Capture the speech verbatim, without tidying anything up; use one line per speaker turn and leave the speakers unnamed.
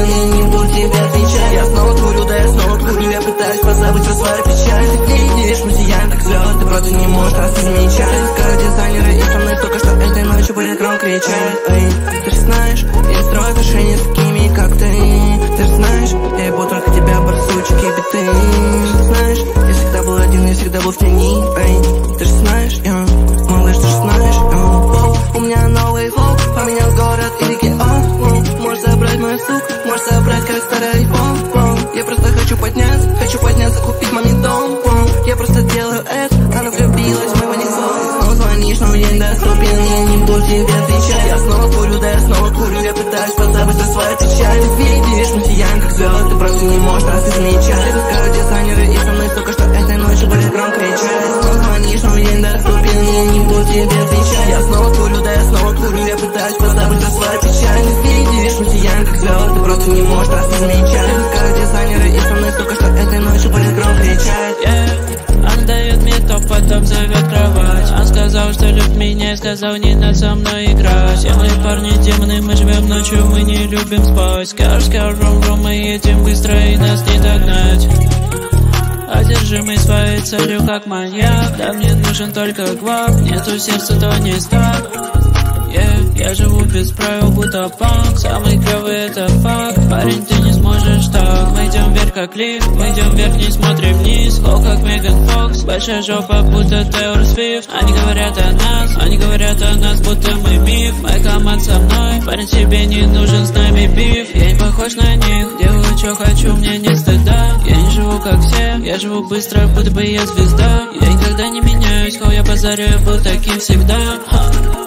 я не буду тебе отвечать. Я снова курю, да я снова курю, я пытаюсь позабыть про свою печаль. Ты видишь, мы сияем как звезды, просто не можешь нас не замечать. Искали дизайнеры и со мной только что этой ночью были громко кричать. Эй, ты же знаешь, я не строю отношения с такими, как ты. Ты же знаешь, я ебу только тебя, барсучки, биты. Ты же знаешь, я всегда был один, я всегда был в тени. Эй, ты же знаешь, я, малыш, ты же знаешь, я. У меня новый флоу, поменял город и регион. Можешь забрать мою суку, можешь забрать как старый айфон. Я просто хочу подняться, хочу подняться, купить маме дом. Я просто делаю это, она влюбилась в мой ванизон. Снова звонишь, но я недоступен, я не буду тебе отвечать. Я снова курю, да я снова курю, я пытаюсь позабыть про свою печаль. Ты видишь, мы сияем как звезды, просто не можешь нас не замечать. Это скажут дизайнеры и со мной только что этой ночью были громко кричать. Снова звонишь, но я недоступен, я не буду тебе отвечать. Я снова курю, да я снова курю, я пытаюсь позабыть про свою печаль. Ты видишь, мы сияем как звезды, просто не можешь нас не замечать. Это скажут дизайнеры и со мной только что этой ночью были громко кричать.
Он дает мне топ, потом зовет кровать. Он сказал, что любит меня, и сказал, не надо со мной играть. Все мои парни демоны, мы живем ночью, мы не любим спать. Скар, скар, рум, рум, мы едем быстро, и нас не догнать. Одержимый своей целью, как маньяк. Да мне нужен только гвап, нету сердца, то не стак. Yeah, я живу без правил, будто панк. Самый клёвый это факт. Парень, ты не сможешь так. Мы идем вверх как лифт, мы идем вверх, не смотрим вниз. Хол как Меган Фокс, большая жопа, будто Тейлор Свифт. Они говорят о нас, они говорят о нас, будто мы миф. Моя команда со мной, парень, тебе не нужен с нами биф. Я не похож на них, делаю, что хочу, мне нет стыда. Я не живу как все, я живу быстро, будто бы я звезда. Я никогда не меняюсь, хол я базарю, я был таким всегда. Ха.